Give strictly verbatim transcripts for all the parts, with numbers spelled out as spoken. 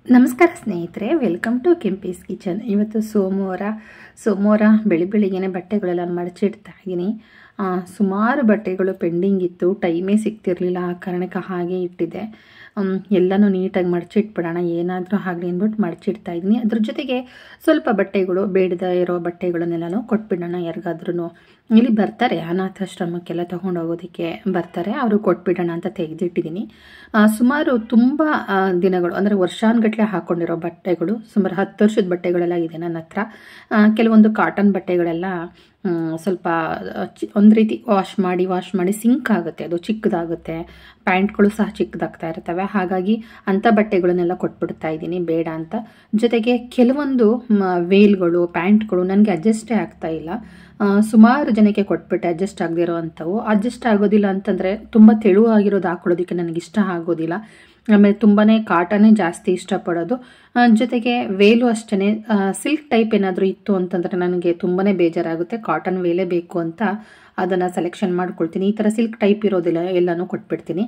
ನಮಸ್ಕಾರ ಸ್ನೇಹಿತರೆ, welcome to Kempee's kitchen. ಇವತ್ತು ಸೋಮವಾರ ಸೋಮವಾರ ಬೆಳಿ ಬೆಳಿಗ್ಗೆನೆ ಬಟ್ಟೆಗಳೆಲ್ಲ ಮಡಚಿಡ್ತಾ ಇದ್ದೀನಿ. ಸುಮಾರು ಬಟ್ಟೆಗಳು ಪೆಂಡಿಂಗ್ ಇತ್ತು, ಟೈಮೇ ಸಿಗ್ತಿರ್ಲಿಲ್ಲ. ಆ ಕಾರಣಕ್ಕೆ ಹಾಗೆ ಇಟ್ಟಿದ್ದೆ. ಎಲ್ಲನೂ ನೀಟಾಗಿ ಮಡಚಿಟ್ಬಿಡೋಣ, ಏನಾದರೂ ಆಗಲಿ ಅಂದ್ಬಿಟ್ಟು ಮಡಚಿಡ್ತಾ ಇದ್ದೀನಿ. ಅದ್ರ ಜೊತೆಗೆ ಸ್ವಲ್ಪ ಬಟ್ಟೆಗಳು ಬೇಡದ ಇರೋ ಬಟ್ಟೆಗಳನ್ನೆಲ್ಲನೂ ಕೊಟ್ಬಿಡೋಣ. ಯಾರಿಗಾದ್ರೂ ಇಲ್ಲಿ ಬರ್ತಾರೆ, ಅನಾಥಾಶ್ರಮಕ್ಕೆಲ್ಲ ತೊಗೊಂಡು ಹೋಗೋದಕ್ಕೆ ಬರ್ತಾರೆ, ಅವರು ಕೊಟ್ಬಿಡೋಣ ಅಂತ ತೆಗೆದಿಟ್ಟಿದ್ದೀನಿ. ಸುಮಾರು ತುಂಬ ದಿನಗಳು ಅಂದರೆ ವರ್ಷಾನುಗಟ್ಟಲೆ ಹಾಕ್ಕೊಂಡಿರೋ ಬಟ್ಟೆಗಳು, ಸುಮಾರು ಹತ್ತು ವರ್ಷದ ಬಟ್ಟೆಗಳೆಲ್ಲ ಇದೆ ನನ್ನ ಹತ್ರ. ಕೆಲವೊಂದು ಕಾಟನ್ ಬಟ್ಟೆಗಳೆಲ್ಲ ಸ್ವಲ್ಪ ಒಂದು ರೀತಿ ವಾಶ್ ಮಾಡಿ ವಾಶ್ ಮಾಡಿ ಸಿಂಕ್ ಆಗುತ್ತೆ, ಅದು ಚಿಕ್ಕದಾಗುತ್ತೆ. ಪ್ಯಾಂಟ್ಗಳು ಸಹ ಚಿಕ್ಕದಾಗ್ತಾ ಇರ್ತವೆ. ಹಾಗಾಗಿ ಅಂಥ ಬಟ್ಟೆಗಳನ್ನೆಲ್ಲ ಕೊಟ್ಬಿಡ್ತಾ ಇದ್ದೀನಿ ಬೇಡ ಅಂತ. ಜೊತೆಗೆ ಕೆಲವೊಂದು ವೇಲ್ಗಳು ಪ್ಯಾಂಟ್ಗಳು ನನಗೆ ಅಡ್ಜಸ್ಟೇ ಆಗ್ತಾ ಇಲ್ಲ. ಸುಮಾರು ಜನಕ್ಕೆ ಕೊಟ್ಬಿಟ್ಟೆ ಅಡ್ಜಸ್ಟ್ ಆಗದಿರೋ ಅಂಥವು. ಅಡ್ಜಸ್ಟ್ ಆಗೋದಿಲ್ಲ ಅಂತಂದರೆ ತುಂಬ ತೆಳುವಾಗಿರೋದು ಹಾಕೊಳ್ಳೋದಕ್ಕೆ ನನಗೆ ಇಷ್ಟ ಆಗೋದಿಲ್ಲ. ಆಮೇಲೆ ತುಂಬಾ ಕಾಟನ್ನೇ ಜಾಸ್ತಿ ಇಷ್ಟಪಡೋದು. ಜೊತೆಗೆ ವೇಲು ಅಷ್ಟೇ, ಸಿಲ್ಕ್ ಟೈಪ್ ಏನಾದರೂ ಇತ್ತು ಅಂತಂದರೆ ನನಗೆ ತುಂಬಾ ಬೇಜಾರಾಗುತ್ತೆ. ಕಾಟನ್ ವೇಲೇ ಬೇಕು ಅಂತ ಅದನ್ನು ಸೆಲೆಕ್ಷನ್ ಮಾಡ್ಕೊಳ್ತೀನಿ. ಈ ಥರ ಸಿಲ್ಕ್ ಟೈಪ್ ಇರೋದಿಲ್ಲ, ಎಲ್ಲನೂ ಕೊಟ್ಬಿಡ್ತೀನಿ.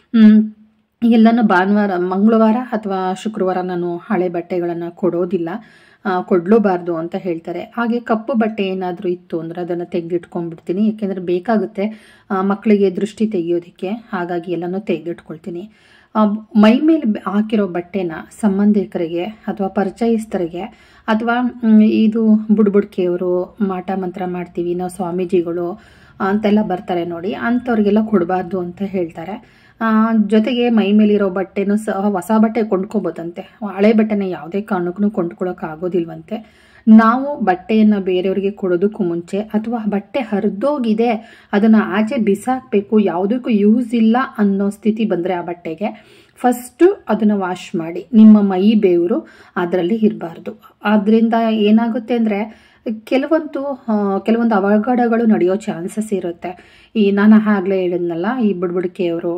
ಎಲ್ಲನೂ ಭಾನುವಾರ ಮಂಗಳವಾರ ಅಥವಾ ಶುಕ್ರವಾರ ನಾನು ಹಳೆ ಬಟ್ಟೆಗಳನ್ನು ಕೊಡೋದಿಲ್ಲ, ಕೊಡಲೂಬಾರ್ದು ಅಂತ ಹೇಳ್ತಾರೆ. ಹಾಗೆ ಕಪ್ಪು ಬಟ್ಟೆ ಏನಾದರೂ ಇತ್ತು ಅಂದರೆ ಅದನ್ನು ತೆಗೆದಿಟ್ಕೊಂಡ್ಬಿಡ್ತೀನಿ, ಏಕೆಂದರೆ ಬೇಕಾಗುತ್ತೆ ಮಕ್ಕಳಿಗೆ ದೃಷ್ಟಿ ತೆಗೆಯೋದಕ್ಕೆ. ಹಾಗಾಗಿ ಎಲ್ಲನೂ ತೆಗೆದಿಟ್ಕೊಳ್ತೀನಿ. ಮೈ ಮೇಲೆ ಹಾಕಿರೋ ಬಟ್ಟೆನ ಸಂಬಂಧಿಕರಿಗೆ ಅಥವಾ ಪರಿಚಯಸ್ಥರಿಗೆ ಅಥವಾ ಇದು ಬುಡ್ಬುಡ್ಕೆಯವರು, ಮಾಟ ಮಂತ್ರ ಮಾಡ್ತೀವಿ ನಾವು ಸ್ವಾಮೀಜಿಗಳು ಅಂತೆಲ್ಲ ಬರ್ತಾರೆ ನೋಡಿ, ಅಂಥವ್ರಿಗೆಲ್ಲ ಕೊಡಬಾರ್ದು ಅಂತ ಹೇಳ್ತಾರೆ. ಜೊತೆಗೆ ಮೈ ಮೇಲಿರೋ ಬಟ್ಟೆನೂ ಸಹ ಹೊಸ ಬಟ್ಟೆ ಕೊಂಡ್ಕೋಬೋದಂತೆ, ಹಳೆ ಬಟ್ಟೆನ ಯಾವುದೇ ಕಾರಣಕ್ಕೂ ಕೊಂಡ್ಕೊಳ್ಳೋಕೆ ಆಗೋದಿಲ್ವಂತೆ. ನಾವು ಬಟ್ಟೆಯನ್ನು ಬೇರೆಯವರಿಗೆ ಕೊಡೋದಕ್ಕೂ ಮುಂಚೆ ಅಥವಾ ಬಟ್ಟೆ ಹರಿದೋಗಿದೆ ಅದನ್ನು ಆಚೆ ಬಿಸಾಕಬೇಕು, ಯಾವುದಕ್ಕೂ ಯೂಸ್ ಇಲ್ಲ ಅನ್ನೋ ಸ್ಥಿತಿ ಬಂದರೆ ಆ ಬಟ್ಟೆಗೆ ಫಸ್ಟು ಅದನ್ನು ವಾಶ್ ಮಾಡಿ. ನಿಮ್ಮ ಮೈ ಬೇವರು ಅದರಲ್ಲಿ ಇರಬಾರ್ದು. ಅದರಿಂದ ಏನಾಗುತ್ತೆ ಅಂದರೆ ಕೆಲವೊಂದು ಕೆಲವೊಂದು ಅವಘಡಗಳು ನಡೆಯೋ ಚಾನ್ಸಸ್ ಇರುತ್ತೆ. ಈ ನಾನು ಆಗಲೇ ಹೇಳಿದ್ನಲ್ಲ, ಈ ಬುಡ್ಬುಡ್ಕೆಯವರು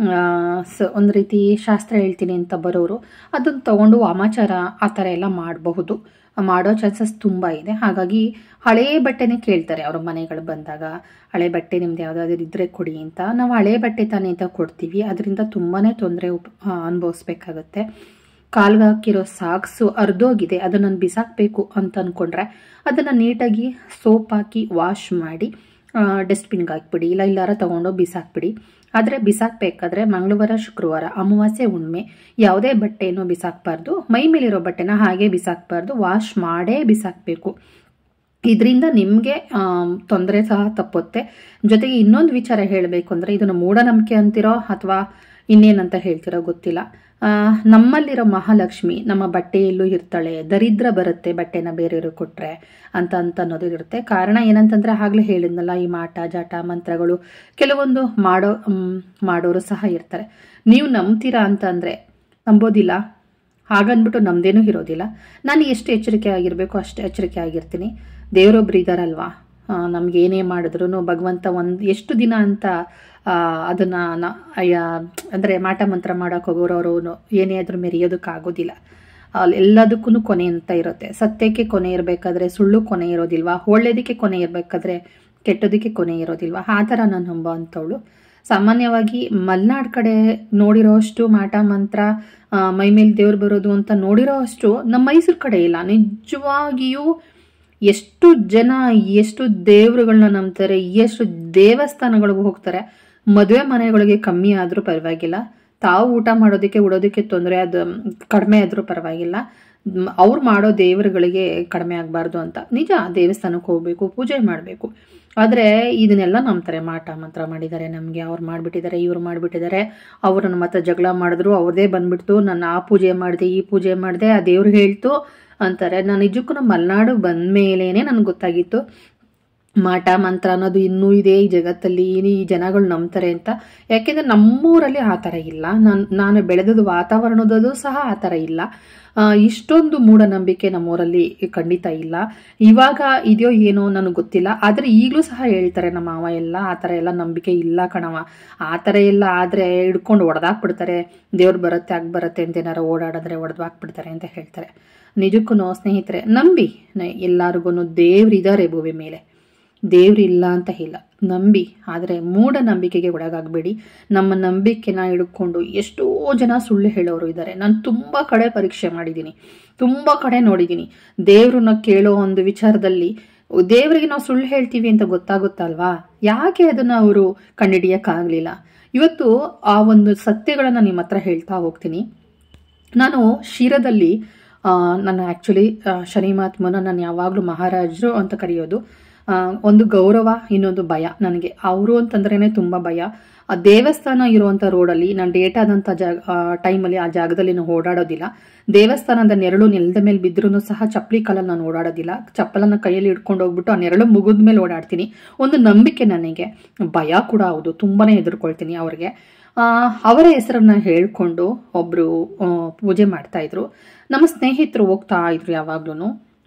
ಸ ಒಂದು ರೀತಿ ಶಾಸ್ತ್ರ ಹೇಳ್ತೀನಿ ಅಂತ ಬರೋರು ಅದನ್ನು ತಗೊಂಡು ವಾಮಾಚಾರ ಆ ಥರ ಎಲ್ಲ ಮಾಡಬಹುದು, ಮಾಡೋ ಚಾನ್ಸಸ್ ತುಂಬ ಇದೆ. ಹಾಗಾಗಿ ಹಳೇ ಬಟ್ಟೆನೇ ಕೇಳ್ತಾರೆ ಅವ್ರ ಮನೆಗಳು ಬಂದಾಗ. ಹಳೆ ಬಟ್ಟೆ ನಿಮ್ದು ಯಾವುದಾದ್ರೂ ಇದ್ದರೆ ಕೊಡಿ ಅಂತ. ನಾವು ಹಳೆ ಬಟ್ಟೆ ತಾನೇ ಅಂತ ಕೊಡ್ತೀವಿ, ಅದರಿಂದ ತುಂಬಾ ತೊಂದರೆ ಉಪ್ ಅನುಭವಿಸ್ಬೇಕಾಗತ್ತೆ. ಕಾಲ್ಗೆ ಹಾಕಿರೋ ಸಾಕ್ಸು ಅರ್ಧೋಗಿದೆ, ಅದನ್ನು ನಾನು ಬಿಸಾಕಬೇಕು ಅಂತ ಅಂದ್ಕೊಂಡ್ರೆ ಅದನ್ನು ನೀಟಾಗಿ ಸೋಪ್ ಹಾಕಿ ವಾಶ್ ಮಾಡಿ ಡಸ್ಟ್ಬಿನ್ಗೆ ಹಾಕ್ಬಿಡಿ, ಇಲ್ಲ ಇಲ್ಲಾರ ತೊಗೊಂಡೋಗಿ ಬಿಸಾಕ್ಬಿಡಿ. ಆದರೆ ಬಿಸಾಕಬೇಕಾದ್ರೆ ಮಂಗಳವಾರ ಶುಕ್ರವಾರ ಅಮಾವಾಸ್ಯೆ ಹುಣ್ಣಿಮೆ ಯಾವುದೇ ಬಟ್ಟೆನೂ ಬಿಸಾಕಬಾರ್ದು. ಮೈ ಮೇಲಿರೋ ಬಟ್ಟೆನ ಹಾಗೆ ಬಿಸಾಕಬಾರ್ದು, ವಾಶ್ ಮಾಡೇ ಬಿಸಾಕಬೇಕು. ಇದರಿಂದ ನಿಮಗೆ ತೊಂದರೆ ಸಹ ತಪ್ಪುತ್ತೆ. ಜೊತೆಗೆ ಇನ್ನೊಂದು ವಿಚಾರ ಹೇಳಬೇಕು ಅಂದರೆ, ಇದನ್ನು ಮೂಢನಂಬಿಕೆ ಅಂತಿರೋ ಅಥವಾ ಇನ್ನೇನಂತ ಹೇಳ್ತಿರೋ ಗೊತ್ತಿಲ್ಲ, ನಮ್ಮಲ್ಲಿರೋ ಮಹಾಲಕ್ಷ್ಮಿ ನಮ್ಮ ಬಟ್ಟೆಯಲ್ಲೂ ಇರ್ತಾಳೆ, ದರಿದ್ರ ಬರುತ್ತೆ ಬಟ್ಟೆನ ಬೇರೆಯವರು ಕೊಟ್ಟರೆ ಅಂತ ಅಂತ ಅನ್ನೋದು ಇರುತ್ತೆ. ಕಾರಣ ಏನಂತಂದರೆ ಆಗಲೇ ಹೇಳಿದ್ನಲ್ಲ, ಈ ಮಾಟ ಜಾಟ ಮಂತ್ರಗಳು ಕೆಲವೊಂದು ಮಾಡೋ ಮಾಡೋರು ಸಹ ಇರ್ತಾರೆ. ನೀವು ನಂಬ್ತೀರಾ ಅಂತ ಅಂದರೆ ನಂಬೋದಿಲ್ಲ, ಹಾಗನ್ಬಿಟ್ಟು ನಮ್ದೇನೂ ಇರೋದಿಲ್ಲ. ನಾನು ಎಷ್ಟು ಎಚ್ಚರಿಕೆ ಆಗಿರಬೇಕು ಅಷ್ಟು ಎಚ್ಚರಿಕೆ ಆಗಿರ್ತೀನಿ. ದೇವರೊಬ್ರು ಇದ್ದಾರಲ್ವಾ, ನಮ್ಗೆ ಏನೇ ಮಾಡಿದ್ರು ಭಗವಂತ ಒಂದು ಎಷ್ಟು ದಿನ ಅಂತ ಅದನ್ನು ಅಂದರೆ ಮಾಟ ಮಂತ್ರ ಮಾಡೋಕೆ ಹೋಗೋರವರು ಏನೇ ಆದರೂ ಮೆರೆಯೋದಕ್ಕಾಗೋದಿಲ್ಲ. ಅಲ್ಲಿ ಎಲ್ಲದಕ್ಕೂ ಕೊನೆ ಅಂತ ಇರುತ್ತೆ. ಸತ್ಯಕ್ಕೆ ಕೊನೆ ಇರಬೇಕಾದ್ರೆ ಸುಳ್ಳು ಕೊನೆ ಇರೋದಿಲ್ವಾ, ಒಳ್ಳೆಯದಕ್ಕೆ ಕೊನೆ ಇರಬೇಕಾದ್ರೆ ಕೆಟ್ಟೋದಕ್ಕೆ ಕೊನೆ ಇರೋದಿಲ್ವಾ, ಆ ಥರ ನಾನು ನಂಬೋ ಅಂಥವಳು. ಸಾಮಾನ್ಯವಾಗಿ ಮಲೆನಾಡು ಕಡೆ ನೋಡಿರೋ ಅಷ್ಟು ಮಾಟ ಮಂತ್ರ ಮೈ ಮೇಲೆ ದೇವ್ರು ಬರೋದು ಅಂತ ನೋಡಿರೋ ಅಷ್ಟು ನಮ್ಮ ಮೈಸೂರು ಕಡೆ ಇಲ್ಲ. ನಿಜವಾಗಿಯೂ ಎಷ್ಟು ಜನ ಎಷ್ಟು ದೇವರುಗಳನ್ನ ನಂಬ್ತಾರೆ, ಎಷ್ಟು ದೇವಸ್ಥಾನಗಳಿಗೆ ಹೋಗ್ತಾರೆ. ಮದುವೆ ಮನೆಗಳಿಗೆ ಕಮ್ಮಿ ಆದರೂ ಪರವಾಗಿಲ್ಲ, ತಾವು ಊಟ ಮಾಡೋದಕ್ಕೆ ಉಡೋದಕ್ಕೆ ತೊಂದರೆ ಅದು ಕಡಿಮೆ ಆದರೂ ಪರವಾಗಿಲ್ಲ, ಅವ್ರು ಮಾಡೋ ದೇವರುಗಳಿಗೆ ಕಡಿಮೆ ಆಗಬಾರ್ದು ಅಂತ. ನಿಜ, ದೇವಸ್ಥಾನಕ್ಕೆ ಹೋಗಬೇಕು, ಪೂಜೆ ಮಾಡಬೇಕು. ಆದರೆ ಇದನ್ನೆಲ್ಲ ನಂಬ್ತಾರೆ. ಮಾಟ ಮಂತ್ರ ಮಾಡಿದ್ದಾರೆ ನಮಗೆ, ಅವ್ರು ಮಾಡಿಬಿಟ್ಟಿದ್ದಾರೆ, ಇವ್ರು ಮಾಡಿಬಿಟ್ಟಿದ್ದಾರೆ, ಅವ್ರನ್ನ ಮತ್ತೆ ಜಗಳ ಮಾಡಿದ್ರು, ಅವ್ರದೇ ಬಂದ್ಬಿಡ್ತು, ನಾನು ಆ ಪೂಜೆ ಮಾಡಿದೆ ಈ ಪೂಜೆ ಮಾಡಿದೆ ಆ ದೇವ್ರು ಹೇಳ್ತು ಅಂತಾರೆ. ನಾನು ನಿಜಕ್ಕೂ ನಮ್ಮ ಮಲೆನಾಡು ಬಂದ ಮೇಲೇನೆ ನನಗೆ ಗೊತ್ತಾಗಿತ್ತು ಮಾಟ ಮಂತ್ರ ಅನ್ನೋದು ಇನ್ನೂ ಇದೆ ಈ ಜಗತ್ತಲ್ಲಿ, ಈ ಜನಗಳು ನಂಬ್ತಾರೆ ಅಂತ. ಯಾಕೆಂದರೆ ನಮ್ಮೂರಲ್ಲಿ ಆ ಥರ ಇಲ್ಲ. ನಾನು ನಾನು ಬೆಳೆದದ್ದು ವಾತಾವರಣದಲ್ಲೂ ಸಹ ಆ ಥರ ಇಲ್ಲ. ಇಷ್ಟೊಂದು ಮೂಢನಂಬಿಕೆ ನಮ್ಮೂರಲ್ಲಿ ಖಂಡಿತ ಇಲ್ಲ. ಇವಾಗ ಇದೆಯೋ ಏನೋ ನನಗೆ ಗೊತ್ತಿಲ್ಲ, ಆದರೆ ಈಗಲೂ ಸಹ ಹೇಳ್ತಾರೆ ನಮ್ಮ ಮಾವ ಎಲ್ಲ ಆ ಥರ ಎಲ್ಲ ನಂಬಿಕೆ ಇಲ್ಲ ಕಣವ, ಆ ಥರ ಎಲ್ಲ ಆದರೆ ಹಿಡ್ಕೊಂಡು ಹೊಡೆದಾಕ್ಬಿಡ್ತಾರೆ, ದೇವ್ರು ಬರುತ್ತೆ ಆಗ ಬರುತ್ತೆ ಅಂತ ಏನಾರು ಓಡಾಡಿದ್ರೆ ಹೊಡೆದು ಹಾಕ್ಬಿಡ್ತಾರೆ ಅಂತ ಹೇಳ್ತಾರೆ. ನಿಜಕ್ಕೂ ಸ್ನೇಹಿತರೆ ನಂಬಿ, ಎಲ್ಲರಿಗೂ ದೇವ್ರಿದ್ದಾರೆ ಭೂಮಿ ಮೇಲೆ, ದೇವ್ರಿಲ್ಲ ಅಂತ ಇಲ್ಲ, ನಂಬಿ, ಆದರೆ ಮೂಢನಂಬಿಕೆಗೆ ಒಳಗಾಗಬೇಡಿ. ನಮ್ಮ ನಂಬಿಕೆನ ಹಿಡ್ಕೊಂಡು ಎಷ್ಟೋ ಜನ ಸುಳ್ಳು ಹೇಳೋರು ಇದ್ದಾರೆ. ನಾನು ತುಂಬ ಕಡೆ ಪರೀಕ್ಷೆ ಮಾಡಿದ್ದೀನಿ, ತುಂಬ ಕಡೆ ನೋಡಿದ್ದೀನಿ. ದೇವ್ರನ್ನ ಕೇಳೋ ಒಂದು ವಿಚಾರದಲ್ಲಿ ದೇವರಿಗೆ ನಾವು ಸುಳ್ಳು ಹೇಳ್ತೀವಿ ಅಂತ ಗೊತ್ತಾಗುತ್ತಲ್ವಾ, ಯಾಕೆ ಅದನ್ನು ಅವರು ಕಂಡುಹಿಡಿಯೋಕ್ಕಾಗಲಿಲ್ಲ? ಇವತ್ತು ಆ ಒಂದು ಸತ್ಯಗಳನ್ನು ನಿಮ್ಮ ಹತ್ರ ಹೇಳ್ತಾ ಹೋಗ್ತೀನಿ. ನಾನು ಶಿರದಲ್ಲಿ ನನ್ನ ಆ್ಯಕ್ಚುಲಿ ಶನಿ ಮಹಾತ್ಮನ ನಾನು ಯಾವಾಗಲೂ ಮಹಾರಾಜರು ಅಂತ ಕರೆಯೋದು. ಒಂದು ಗೌರವ, ಇನ್ನೊಂದು ಭಯ ನನಗೆ. ಅವರು ಅಂತಂದ್ರೇ ತುಂಬ ಭಯ. ಆ ದೇವಸ್ಥಾನ ಇರುವಂಥ ರೋಡಲ್ಲಿ ನಾನು ಡೇಟ್ ಆದಂಥ ಜಾಗ ಟೈಮಲ್ಲಿ ಆ ಜಾಗದಲ್ಲಿ ನಾನು ಓಡಾಡೋದಿಲ್ಲ. ದೇವಸ್ಥಾನದ ನೆರಳು ನೆಲದ ಮೇಲೆ ಬಿದ್ದರೂ ಸಹ ಚಪ್ಪಲಿ ಕಾಲಲ್ಲಿ ನಾನು ಓಡಾಡೋದಿಲ್ಲ. ಚಪ್ಪಲನ್ನು ಕೈಯಲ್ಲಿ ಹಿಡ್ಕೊಂಡು ಹೋಗ್ಬಿಟ್ಟು ಆ ನೆರಳು ಮುಗಿದ ಮೇಲೆ ಓಡಾಡ್ತೀನಿ. ಒಂದು ನಂಬಿಕೆ ನನಗೆ, ಭಯ ಕೂಡ ಹೌದು, ತುಂಬಾ ಹೆದರ್ಕೊಳ್ತೀನಿ ಅವ್ರಿಗೆ. ಅವರ ಹೆಸರನ್ನ ಹೇಳ್ಕೊಂಡು ಒಬ್ಬರು ಪೂಜೆ ಮಾಡ್ತಾಯಿದ್ರು. ನಮ್ಮ ಸ್ನೇಹಿತರು ಹೋಗ್ತಾ ಇದ್ರು ಯಾವಾಗ್ಲೂ,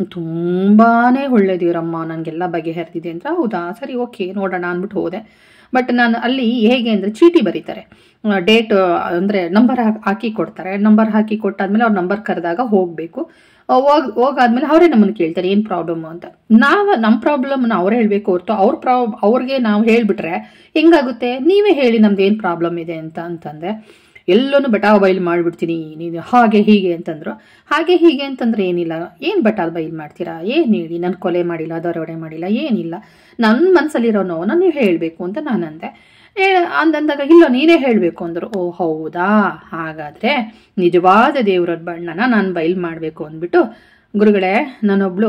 ತುಂಬಾ ಒಳ್ಳೇದಿರಮ್ಮ, ನನಗೆಲ್ಲ ಬಗೆಹರಿದಿದೆ ಅಂತ. ಹೌದಾ, ಸರಿ, ಓಕೆ, ನೋಡೋಣ ಅಂದ್ಬಿಟ್ಟು ಹೋದೆ. ಬಟ್ ನಾನು ಅಲ್ಲಿ ಹೇಗೆ ಅಂದರೆ ಚೀಟಿ ಬರೀತಾರೆ, ಡೇಟ್ ಅಂದರೆ ನಂಬರ್ ಹಾಕಿ ಕೊಡ್ತಾರೆ. ನಂಬರ್ ಹಾಕಿ ಕೊಟ್ಟಾದ್ಮೇಲೆ ಅವ್ರ ನಂಬರ್ ಕರೆದಾಗ ಹೋಗಬೇಕು. ಹೋಗಿ ಹೋಗಾದ್ಮೇಲೆ ಅವರೇ ನಮ್ಮನ್ನು ಕೇಳ್ತಾರೆ ಏನು ಪ್ರಾಬ್ಲಮ್ಮು ಅಂತ. ನಾವು ನಮ್ಮ ಪ್ರಾಬ್ಲಮ್ನ ಅವರೇ ಹೇಳಬೇಕು ಹೊರತು ಅವ್ರ ಪ್ರಾಬ್ ಅವ್ರಿಗೆ ನಾವು ಹೇಳಿಬಿಟ್ರೆ ಹೆಂಗಾಗುತ್ತೆ, ನೀವೇ ಹೇಳಿ ನಮ್ದು ಏನು ಪ್ರಾಬ್ಲಮ್ ಇದೆ ಅಂತ ಅಂತಂದೆ. ಎಲ್ಲನೂ ಬಟಾ ಬೈಲ್ ಮಾಡಿಬಿಡ್ತೀನಿ ನೀನು, ಹಾಗೆ ಹೀಗೆ ಅಂತಂದ್ರು. ಹಾಗೆ ಹೀಗೆ ಅಂತಂದ್ರೆ ಏನಿಲ್ಲ, ಏನು ಬಟಾ ಬೈಲ್ ಮಾಡ್ತೀರಾ, ಏನು ಹೇಳಿ, ನಾನು ಕೊಲೆ ಮಾಡಿಲ್ಲ, ದರೋಡೆ ಮಾಡಿಲ್ಲ, ಏನಿಲ್ಲ, ನನ್ನ ಮನಸ್ಸಲ್ಲಿರೋ ನೋವನ್ನು ನೀವು ಹೇಳಬೇಕು ಅಂತ ನಾನು ಅಂದೆ. ಅಂದಂದಾಗ ಇಲ್ಲ ನೀನೇ ಹೇಳಬೇಕು ಅಂದರು. ಓ ಹೌದಾ, ಹಾಗಾದರೆ ನಿಜವಾದ ದೇವರ ಬಣ್ಣನ ನಾನು ಬೈಲ್ ಮಾಡಬೇಕು ಅಂದ್ಬಿಟ್ಟು, ಗುರುಗಳೇ ನಾನೊಬ್ಳು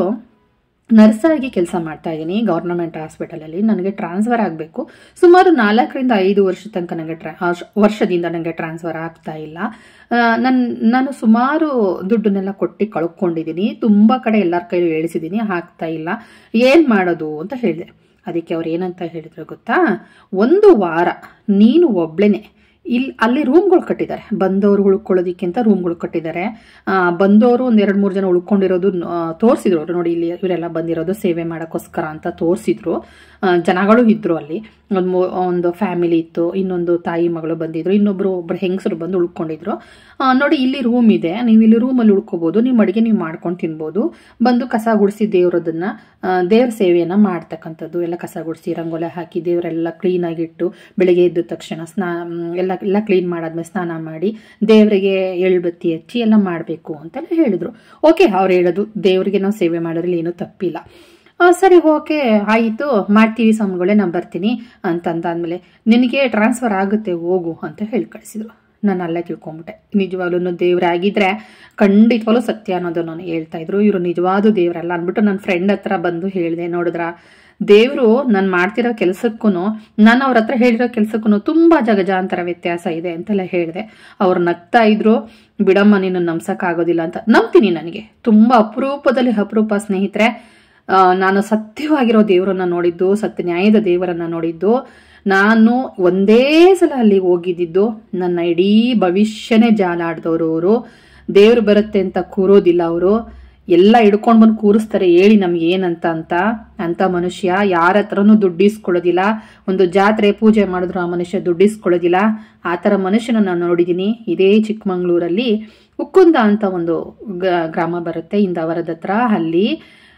ನರ್ಸಾಗಿ ಕೆಲಸ ಮಾಡ್ತಾ ಇದ್ದೀನಿ ಗೌರ್ನಮೆಂಟ್ ಹಾಸ್ಪಿಟಲಲ್ಲಿ. ನನಗೆ ಟ್ರಾನ್ಸ್ಫರ್ ಆಗಬೇಕು. ಸುಮಾರು ನಾಲ್ಕರಿಂದ ಐದು ವರ್ಷ ತನಕ ನನಗೆ ಟ್ರಾ ವರ್ಷದಿಂದ ನನಗೆ ಟ್ರಾನ್ಸ್ಫರ್ ಆಗ್ತಾ ಇಲ್ಲ. ನನ್ನ ನಾನು ಸುಮಾರು ದುಡ್ಡನ್ನೆಲ್ಲ ಕೊಟ್ಟು ಕಳ್ಕೊಂಡಿದ್ದೀನಿ. ತುಂಬ ಕಡೆ ಎಲ್ಲರ ಕೈಲೂ ಹೇಳಿಸಿದ್ದೀನಿ, ಆಗ್ತಾ ಇಲ್ಲ, ಏನು ಮಾಡೋದು ಅಂತ ಹೇಳಿದೆ. ಅದಕ್ಕೆ ಅವ್ರು ಏನಂತ ಹೇಳಿದ್ರು ಗೊತ್ತಾ, ಒಂದು ವಾರ ನೀನು ಒಬ್ಳೇನೆ ಇಲ್ಲಿ ಅಲ್ಲಿ ರೂಮ್ಗಳು ಕಟ್ಟಿದ್ದಾರೆ, ಬಂದವರು ಉಳ್ಕೊಳ್ಳೋದಕ್ಕಿಂತ ರೂಮ್ಗಳು ಕಟ್ಟಿದ್ದಾರೆ. ಬಂದವರು ಒಂದು ಎರಡು ಮೂರು ಜನ ಉಳ್ಕೊಂಡಿರೋದು ತೋರಿಸಿದ್ರು ಅವರು, ನೋಡಿ ಇಲ್ಲಿ ಇವರೆಲ್ಲ ಬಂದಿರೋದು ಸೇವೆ ಮಾಡೋಕ್ಕೋಸ್ಕರ ಅಂತ ತೋರಿಸಿದ್ರು. ಜನಗಳು ಇದ್ರು ಅಲ್ಲಿ, ಒಂದು ಒಂದು ಫ್ಯಾಮಿಲಿ ಇತ್ತು, ಇನ್ನೊಂದು ತಾಯಿ ಮಗಳು ಬಂದಿದ್ರು, ಇನ್ನೊಬ್ರು ಒಬ್ರು ಹೆಂಗಸರು ಬಂದು ಉಳ್ಕೊಂಡಿದ್ರು. ನೋಡಿ ಇಲ್ಲಿ ರೂಮ್ ಇದೆ, ನೀವು ಇಲ್ಲಿ ರೂಮಲ್ಲಿ ಉಳ್ಕೋಬಹುದು, ನಿಮ್ಮ ಅಡುಗೆ ನೀವು ಮಾಡ್ಕೊಂಡು ತಿನ್ಬೋದು, ಬಂದು ಕಸ ಗುಡಿಸಿ ದೇವ್ರದನ್ನ ದೇವ್ರ ಸೇವೆಯನ್ನ ಮಾಡ್ತಕ್ಕಂಥದ್ದು, ಎಲ್ಲ ಕಸ ಗುಡಿಸಿ ರಂಗೋಲೆ ಹಾಕಿ ದೇವರೆಲ್ಲ ಕ್ಲೀನಾಗಿಟ್ಟು ಬೆಳಿಗ್ಗೆ ಎದ್ದ ತಕ್ಷಣ ಸ್ನಾ ಎಲ್ಲ ಎಲ್ಲ ಕ್ಲೀನ್ ಮಾಡಾದ್ಮೇಲೆ ಸ್ನಾನ ಮಾಡಿ ದೇವರಿಗೆ ಎಳ್ಬತ್ತಿ ಹಚ್ಚಿ ಎಲ್ಲ ಮಾಡಬೇಕು ಅಂತೆಲ್ಲ ಹೇಳಿದ್ರು. ಓಕೆ, ಅವ್ರು ಹೇಳೋದು ದೇವರಿಗೆ ನಾವು ಸೇವೆ ಮಾಡೋದ್ರಲ್ಲಿ ಏನೂ ತಪ್ಪಿಲ್ಲ. ಸರಿ, ಓಕೆ ಆಯಿತು, ಮಾಡ್ತೀವಿ ಸ್ವಾಮಿಗಳೇ, ನಾನು ಬರ್ತೀನಿ ಅಂತಂದಾದ್ಮೇಲೆ ನಿನಗೆ ಟ್ರಾನ್ಸ್ಫರ್ ಆಗುತ್ತೆ ಹೋಗು ಅಂತ ಹೇಳಿ ಕಳಿಸಿದ್ರು. ನಾನು ಅಲ್ಲೇ ತಿಳ್ಕೊಂಬಿಟ್ಟೆ, ನಿಜವಾಗ್ಲೂ ದೇವರಾಗಿದ್ದರೆ ಖಂಡಿತವಾಗ್ಲೂ ಸತ್ಯ ಅನ್ನೋದು ನಾನು ಹೇಳ್ತಾ ಇದ್ರು. ಇವರು ನಿಜವಾದ ದೇವರಲ್ಲ ಅಂದ್ಬಿಟ್ಟು ನನ್ನ ಫ್ರೆಂಡ್ ಹತ್ರ ಬಂದು ಹೇಳಿದೆ. ನೋಡಿದ್ರ ದೇವರು ನಾನು ಮಾಡ್ತಿರೋ ಕೆಲಸಕ್ಕೂ ನಾನು ಅವ್ರ ಹತ್ರ ಹೇಳಿರೋ ಕೆಲಸಕ್ಕೂ ತುಂಬ ಜಗಜಾಂತರ ವ್ಯತ್ಯಾಸ ಇದೆ ಅಂತೆಲ್ಲ ಹೇಳಿದೆ. ಅವ್ರು ನಗ್ತಾ ಇದ್ರು, ಬಿಡಮ್ಮ ನೀನು ನಂಬ್ಸಕ್ಕಾಗೋದಿಲ್ಲ ಅಂತ. ನಂಬ್ತೀನಿ, ನನಗೆ ತುಂಬ ಅಪರೂಪದಲ್ಲಿ ಅಪರೂಪ ಸ್ನೇಹಿತರೆ. ನಾನು ಸತ್ಯವಾಗಿರೋ ದೇವರನ್ನ ನೋಡಿದ್ದು, ಸತ್ಯ ನ್ಯಾಯದ ದೇವರನ್ನ ನೋಡಿದ್ದು, ನಾನು ಒಂದೇ ಸಲ ಅಲ್ಲಿ ಹೋಗಿದ್ದಿದ್ದು. ನನ್ನ ಇಡೀ ಭವಿಷ್ಯನೇ ಜಾಲಾಡ್ದವರು ಅವರು. ದೇವ್ರು ಬರುತ್ತೆ ಅಂತ ಕೂರೋದಿಲ್ಲ ಅವರು, ಎಲ್ಲ ಹಿಡ್ಕೊಂಡು ಬಂದು ಕೂರಿಸ್ತಾರೆ, ಹೇಳಿ ನಮ್ಗೆ ಏನಂತ ಅಂತ. ಅಂತ ಮನುಷ್ಯ ಯಾರ ಹತ್ರನೂ ದುಡ್ಡಿಸ್ಕೊಳ್ಳೋದಿಲ್ಲ. ಒಂದು ಜಾತ್ರೆ ಪೂಜೆ ಮಾಡಿದ್ರು ಆ ಮನುಷ್ಯ ದುಡ್ಡಿಸ್ಕೊಳ್ಳೋದಿಲ್ಲ. ಆ ಥರ ಮನುಷ್ಯನ ನಾನು ನೋಡಿದ್ದೀನಿ. ಇದೇ ಚಿಕ್ಕಮಂಗ್ಳೂರಲ್ಲಿ ಉಕ್ಕುಂದ ಅಂತ ಒಂದು ಗ್ರಾಮ ಬರುತ್ತೆ ಇಂದಾವರದ ಹತ್ರ, ಅಲ್ಲಿ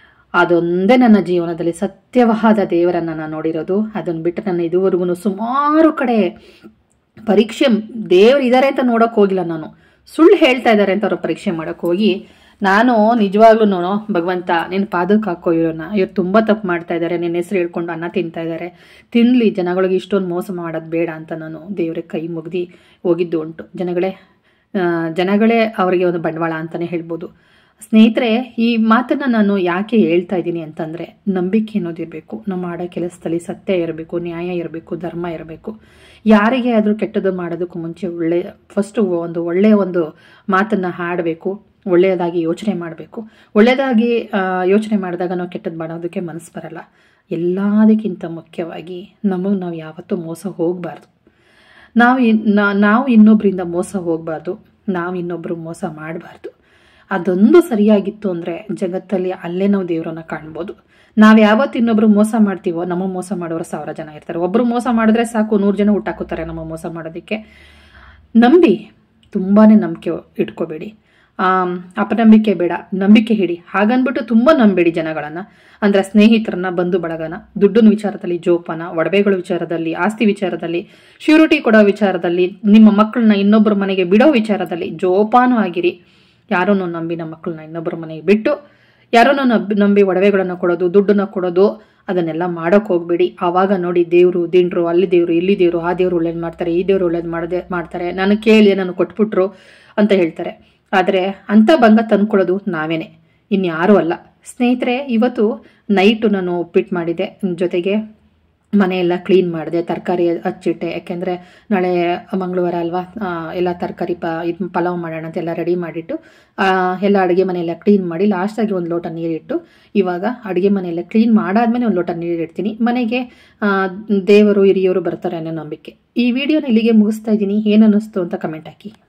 ಅದೊಂದೇ ನನ್ನ ಜೀವನದಲ್ಲಿ ಸತ್ಯವಾದ ದೇವರನ್ನ ನಾನು ನೋಡಿರೋದು. ಅದನ್ನು ಬಿಟ್ಟು ನಾನು ಇದುವರೆಗೂ ಸುಮಾರು ಕಡೆ ಪರೀಕ್ಷೆ ದೇವ್ರು ಇದ್ದಾರೆ ಅಂತ ನೋಡೋಕೆ ಹೋಗಿಲ್ಲ. ನಾನು ಸುಳ್ಳು ಹೇಳ್ತಾ ಇದ್ದಾರೆ ಅಂತ ಅವ್ರು ಪರೀಕ್ಷೆ ಮಾಡೋಕೆ ಹೋಗಿ, ನಾನು ನಿಜವಾಗ್ಲೂ ಭಗವಂತ ನಿನ್ನ ಪಾದಕ್ಕೆ ಹಾಕೋ ಇರೋನ, ಇವ್ರು ತುಂಬ ತಪ್ಪು ಮಾಡ್ತಾ ಇದ್ದಾರೆ, ನಿನ್ನ ಹೆಸರು ಹೇಳ್ಕೊಂಡು ಅನ್ನ ತಿಂತಾ ಇದ್ದಾರೆ, ತಿನ್ನಲಿ, ಜನಗಳಿಗೆ ಇಷ್ಟೊಂದು ಮೋಸ ಮಾಡೋದು ಬೇಡ ಅಂತ ನಾನು ದೇವ್ರಿಗೆ ಕೈ ಮುಗ್ದು ಹೋಗಿದ್ದು ಉಂಟು. ಜನಗಳೇ ಜನಗಳೇ ಅವರಿಗೆ ಒಂದು ಬಂಡವಾಳ ಅಂತಲೇ ಹೇಳ್ಬೋದು. ಸ್ನೇಹಿತರೆ, ಈ ಮಾತನ್ನು ನಾನು ಯಾಕೆ ಹೇಳ್ತಾ ಇದ್ದೀನಿ ಅಂತಂದರೆ, ನಂಬಿಕೆ ಅನ್ನೋದಿರಬೇಕು. ನಮ್ಮ ಮಾಡೋ ಕೆಲಸದಲ್ಲಿ ಸತ್ಯ ಇರಬೇಕು, ನ್ಯಾಯ ಇರಬೇಕು, ಧರ್ಮ ಇರಬೇಕು. ಯಾರಿಗೆ ಆದರೂ ಕೆಟ್ಟದ್ದು ಮಾಡೋದಕ್ಕೂ ಮುಂಚೆ ಒಳ್ಳೆಯ ಫಸ್ಟು ಒಂದು ಒಳ್ಳೆಯ ಒಂದು ಮಾತನ್ನು ಹಾಡಬೇಕು, ಒಳ್ಳೆಯದಾಗಿ ಯೋಚನೆ ಮಾಡಬೇಕು. ಒಳ್ಳೆಯದಾಗಿ ಯೋಚನೆ ಮಾಡಿದಾಗ ನಾವು ಕೆಟ್ಟದ್ದು ಮಾಡೋದಕ್ಕೆ ಮನಸ್ಸು ಬರಲ್ಲ. ಎಲ್ಲದಕ್ಕಿಂತ ಮುಖ್ಯವಾಗಿ ನಮಗೆ ನಾವು ಯಾವತ್ತೂ ಮೋಸ ಹೋಗಬಾರ್ದು. ನಾವು ನಾವು ಇನ್ನೊಬ್ಬರಿಂದ ಮೋಸ ಹೋಗಬಾರ್ದು, ನಾವು ಇನ್ನೊಬ್ಬರು ಮೋಸ ಮಾಡಬಾರ್ದು. ಅದೊಂದು ಸರಿಯಾಗಿತ್ತು ಅಂದರೆ ಜಗತ್ತಲ್ಲಿ ಅಲ್ಲೇ ನಾವು ದೇವರನ್ನ ಕಾಣ್ಬೋದು. ನಾವು ಯಾವತ್ತು ಇನ್ನೊಬ್ರು ಮೋಸ ಮಾಡ್ತೀವೋ ನಮ್ಮ ಮೋಸ ಮಾಡೋರು ಸಾವಿರ ಜನ ಇರ್ತಾರೆ. ಒಬ್ಬರು ಮೋಸ ಮಾಡಿದ್ರೆ ಸಾಕು, ನೂರು ಜನ ಹುಟ್ಟಾಕೋತಾರೆ ನಮ್ಮ ಮೋಸ ಮಾಡೋದಕ್ಕೆ. ನಂಬಿ, ತುಂಬಾ ನಂಬಿಕೆ ಇಟ್ಕೋಬೇಡಿ. ಅಪನಂಬಿಕೆ ಬೇಡ, ನಂಬಿಕೆ ಹಿಡಿ. ಹಾಗನ್ಬಿಟ್ಟು ತುಂಬ ನಂಬೇಡಿ ಜನಗಳನ್ನು, ಅಂದರೆ ಸ್ನೇಹಿತರನ್ನ, ಬಂಧು ಬಳಗನ. ದುಡ್ಡಿನ ವಿಚಾರದಲ್ಲಿ ಜೋಪಾನ, ಒಡವೆಗಳ ವಿಚಾರದಲ್ಲಿ, ಆಸ್ತಿ ವಿಚಾರದಲ್ಲಿ, ಶ್ಯೂರಿಟಿ ಕೊಡೋ ವಿಚಾರದಲ್ಲಿ, ನಿಮ್ಮ ಮಕ್ಕಳನ್ನ ಇನ್ನೊಬ್ಬರ ಮನೆಗೆ ಬಿಡೋ ವಿಚಾರದಲ್ಲಿ ಜೋಪಾನವಾಗಿರಿ. ಯಾರನ್ನೂ ನಂಬಿ ನಮ್ಮ ಮಕ್ಕಳನ್ನ ಇನ್ನೊಬ್ಬರ ಮನೆಗೆ ಬಿಟ್ಟು ಯಾರನ್ನೂ ನಂಬಿ ನಂಬಿ ಒಡವೆಗಳನ್ನು ಕೊಡೋದು, ದುಡ್ಡನ್ನ ಕೊಡೋದು, ಅದನ್ನೆಲ್ಲ ಮಾಡೋಕೆ ಹೋಗ್ಬೇಡಿ. ಆವಾಗ ನೋಡಿ ದೇವರು ದಿಂಡ್ರು, ಅಲ್ಲಿ ದೇವರು, ಇಲ್ಲಿ ದೇವರು, ಆ ದೇವರು ಒಳ್ಳೇದು ಮಾಡ್ತಾರೆ, ಈ ದೇವರು ಒಳ್ಳೇದು ಮಾಡದೆ ಮಾಡ್ತಾರೆ, ನಾನು ಕೇಳಿ ನಾನು ಕೊಟ್ಬಿಟ್ರು ಅಂತ ಹೇಳ್ತಾರೆ. ಆದರೆ ಅಂಥ ಭಂಗ ತಂದ್ಕೊಳ್ಳೋದು ನಾವೇನೆ, ಇನ್ಯಾರೂ ಅಲ್ಲ. ಸ್ನೇಹಿತರೆ, ಇವತ್ತು ನೈಟು ನಾನು ಉಪ್ಪಿಟ್ಟು ಮಾಡಿದೆ, ಜೊತೆಗೆ ಮನೆಯೆಲ್ಲ ಕ್ಲೀನ್ ಮಾಡಿದೆ, ತರಕಾರಿ ಹಚ್ಚಿಟ್ಟೆ. ಯಾಕೆಂದರೆ ನಾಳೆ ಮಂಗಳವಾರ ಅಲ್ವಾ, ಎಲ್ಲ ತರಕಾರಿ ಪ ಇದು ಪಲಾವ್ ಮಾಡೋಣ ಅಂತ ಎಲ್ಲ ರೆಡಿ ಮಾಡಿಟ್ಟು ಎಲ್ಲ ಅಡುಗೆ ಮನೆಯೆಲ್ಲ ಕ್ಲೀನ್ ಮಾಡಿ ಲಾಸ್ಟಾಗಿ ಒಂದು ಲೋಟ ನೀರಿಟ್ಟು, ಇವಾಗ ಅಡುಗೆ ಮನೆಯೆಲ್ಲ ಕ್ಲೀನ್ ಮಾಡಾದ್ಮೇಲೆ ಒಂದು ಲೋಟ ನೀರಿಡ್ತೀನಿ. ಮನೆಗೆ ದೇವರು ಹಿರಿಯವರು ಬರ್ತಾರೆ ಅನ್ನೋ ನಂಬಿಕೆ. ಈ ವಿಡಿಯೋನ ಇಲ್ಲಿಗೆ ಮುಗಿಸ್ತಾ ಇದ್ದೀನಿ. ಏನು ಅನ್ನಿಸ್ತು ಅಂತ ಕಮೆಂಟ್ ಹಾಕಿ.